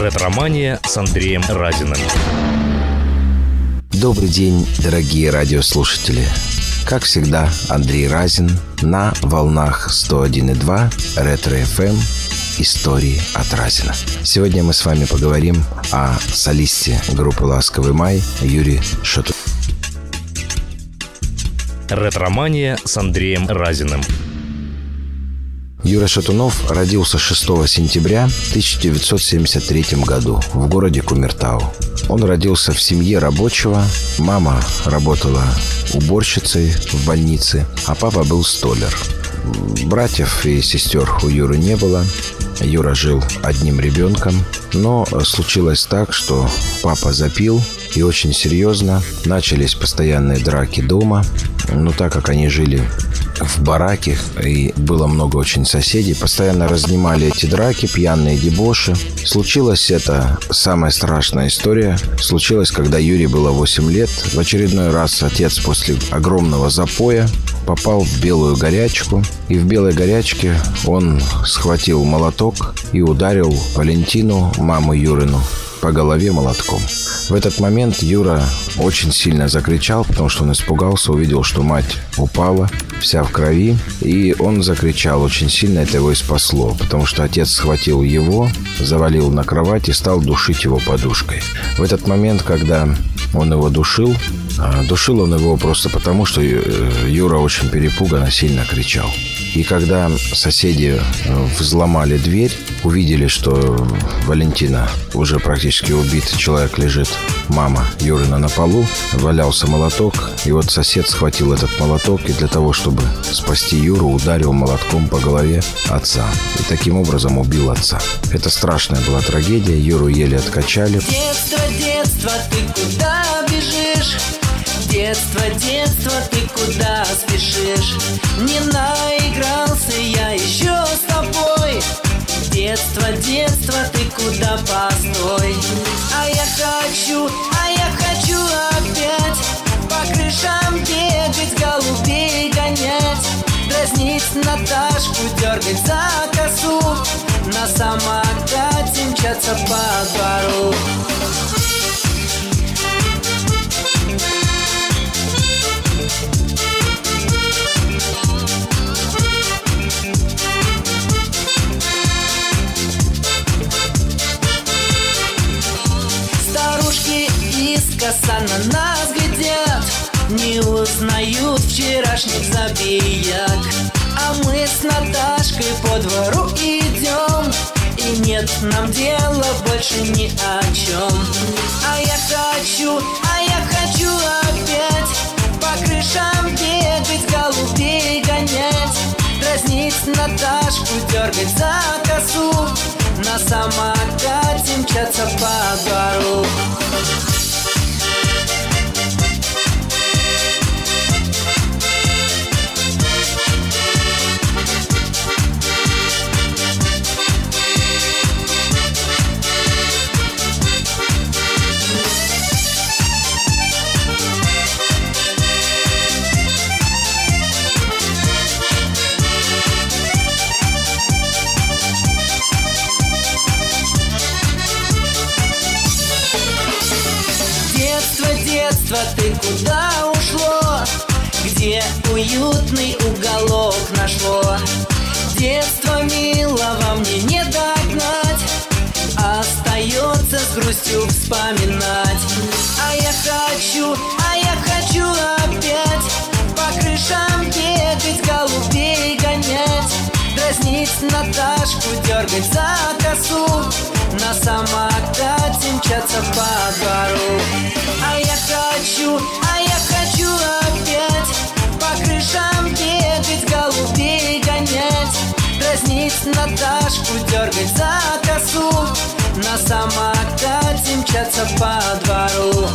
Ретромания с Андреем Разиным. Добрый день, дорогие радиослушатели. Как всегда, Андрей Разин на волнах 101,2 Ретро-ФМ. Истории от Разина. Сегодня мы с вами поговорим о солисте группы «Ласковый май» Юрии Шатунове. Ретромания с Андреем Разиным. Юра Шатунов родился 6 сентября 1973 году в городе Кумертау. Он родился в семье рабочего. Мама работала уборщицей в больнице, а папа был столяр. Братьев и сестер у Юры не было. Юра жил одним ребенком. Но случилось так, что папа запил, и очень серьезно начались постоянные драки дома. Но так как они жили в бараке, и было много очень соседей, постоянно разнимали эти драки, пьяные дебоши. Случилось это, самая страшная история, случилось, когда Юре было 8 лет. В очередной раз отец после огромного запоя попал в белую горячку. И в белой горячке он схватил молоток и ударил Валентину, маму Юрину, по голове молотком. В этот момент Юра очень сильно закричал, потому что он испугался, увидел, что мать упала, вся в крови. И он закричал очень сильно, это его и спасло, потому что отец схватил его, завалил на кровать и стал душить его подушкой. В этот момент, когда он его душил он его просто потому, что Юра очень перепуганно, сильно кричал. И когда соседи взломали дверь, увидели, что Валентина уже практически убит, человек лежит, мама Юрина на полу, валялся молоток. И вот сосед схватил этот молоток и для того, чтобы спасти Юру, ударил молотком по голове отца. И таким образом убил отца. Это страшная была трагедия. Юру еле откачали. Детство, детство, ты куда бежишь? Детство, детство, ты куда спешишь? Не наигрался я еще с тобой. Детство, детство, ты куда постой? А я хочу опять по крышам бегать, голубей гонять, дразнить Наташку, дергать за косу, на самокате мчаться по двору. Искоса на нас глядят, не узнают вчерашних забияк. А мы с Наташкой по двору идем, и нет нам дела больше ни о чем. А я хочу опять по крышам бегать, голубей гонять, дразнить Наташку, дергать за косу, на самокате мчаться по двору. Детство, ты куда ушло? Где уютный уголок нашло? Детство милого мне не догнать, остается с грустью вспоминать. А я хочу опять по крышам бегать, голубей гонять, дразнить Наташку, дергать за косу, на самокате мчаться по двору. А я хочу опять по крышам бегать, голубей гонять, дразнить Наташку, дергать за косу, на самокате мчаться по двору.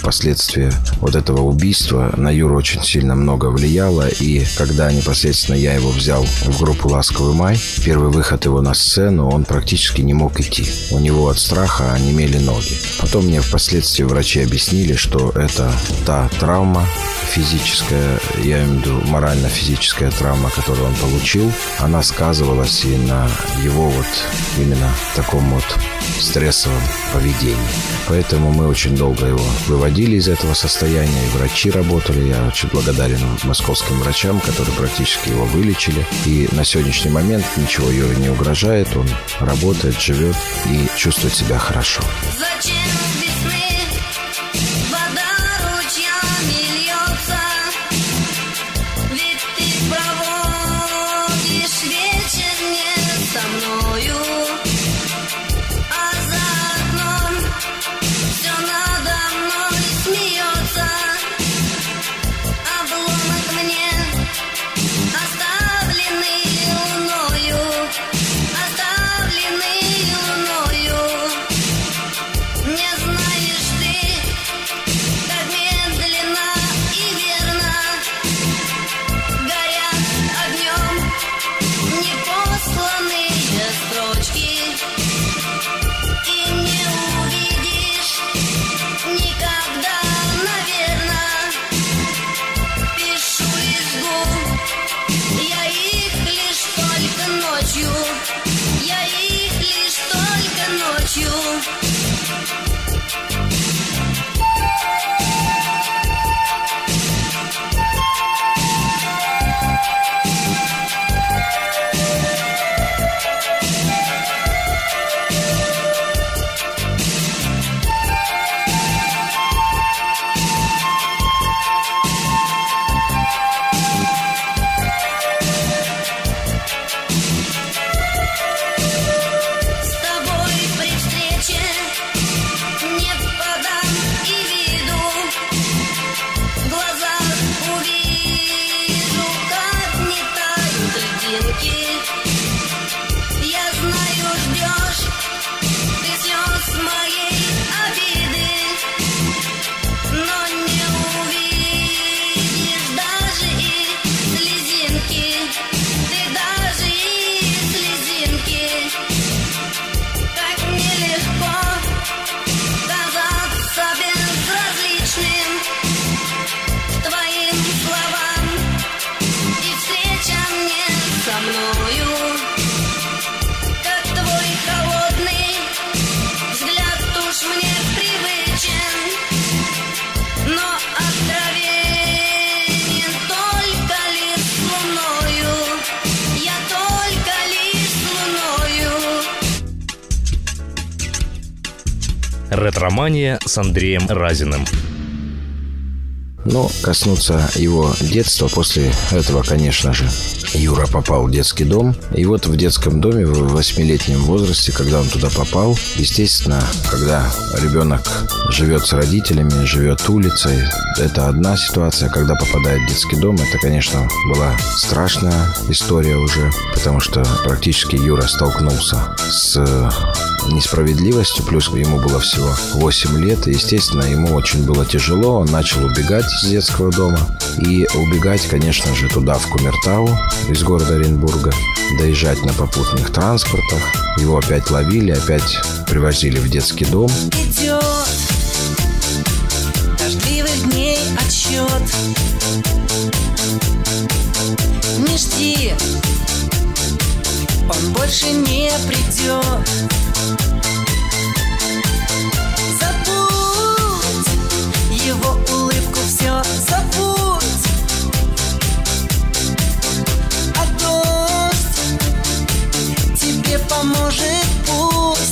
последствия вот этого убийства на Юру очень сильно много влияло. И когда непосредственно я его взял в группу «Ласковый май», первый выход его на сцену, он практически не мог идти. У него от страха онемели ноги. Потом мне впоследствии врачи объяснили, что это та травма физическая, я имею в виду морально-физическая травма, которую он получил, она сказывалась и на его вот именно таком вот стрессовом поведении. Поэтому мы очень долго его выводили из этого состояния, и врачи работали. Я очень благодарен московским врачам, которые практически его вылечили. И на сегодняшний момент ничего Юре не угрожает, он работает, живет и чувствует себя хорошо. Ретромания с Андреем Разиным. Но коснуться его детства, после этого, конечно же, Юра попал в детский дом. И вот в детском доме в 8-летнем возрасте, когда он туда попал, естественно, когда ребенок живет с родителями, живет улицей, это одна ситуация. Когда попадает в детский дом, это, конечно, была страшная история уже, потому что практически Юра столкнулся с несправедливостью, плюс ему было всего 8 лет, и, естественно, ему очень было тяжело, он начал убегать из детского дома, и убегать, конечно же, туда, в Кумертау, из города Оренбурга, доезжать на попутных транспортах, его опять ловили, опять привозили в детский дом. Идет дождливых дней отсчет, не жди, он больше не придет. Забудь его улыбку, все забудь. А дождь тебе поможет, пусть.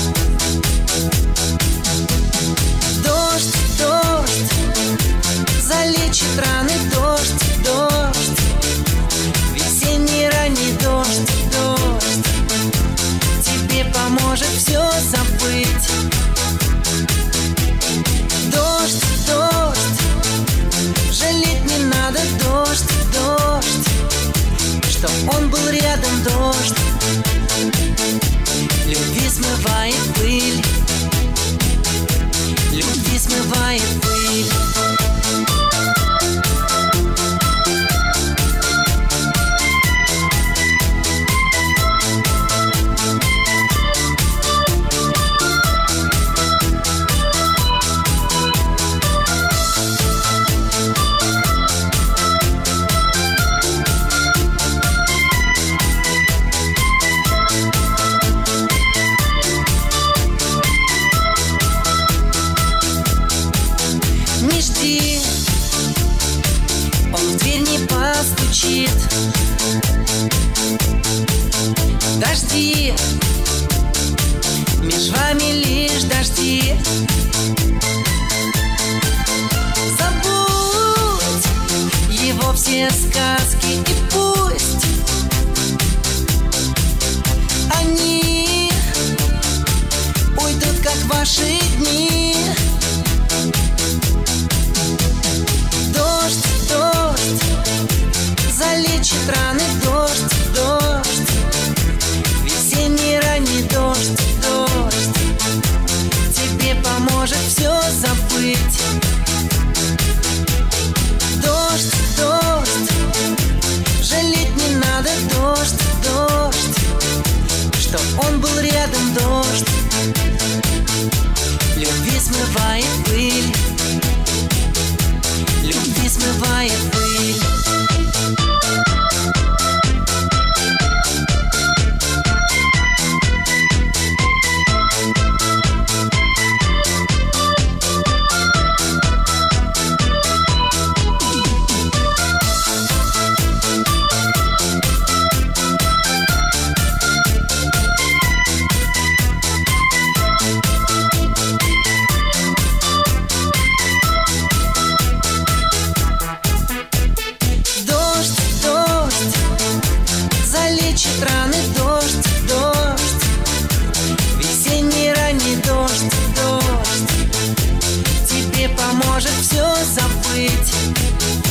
Дождь, дождь залечит раны, дождь, дождь, весенний ранний дождь, дождь тебе поможет все забыть. Дождь, дождь, жалеть не надо, дождь, дождь, что он был рядом, дождь, любви смывает пыль, любви смывает пыль. не жди, он в дверь не постучит. Дожди, меж вами лишь дожди. Забудь его все сказки и пусть они уйдут, как ваши дни. Дождь, дождь, залечит раны. Дождь, дождь, весенний ранний дождь, дождь, тебе поможет все забыть. Дождь, дождь, жалеть не надо. Дождь, дождь, что он был рядом. Дождь, любви смывает пыль, любви смывает пыль. Раны. Дождь, дождь, весенний ранний дождь, дождь, тебе поможет все забыть.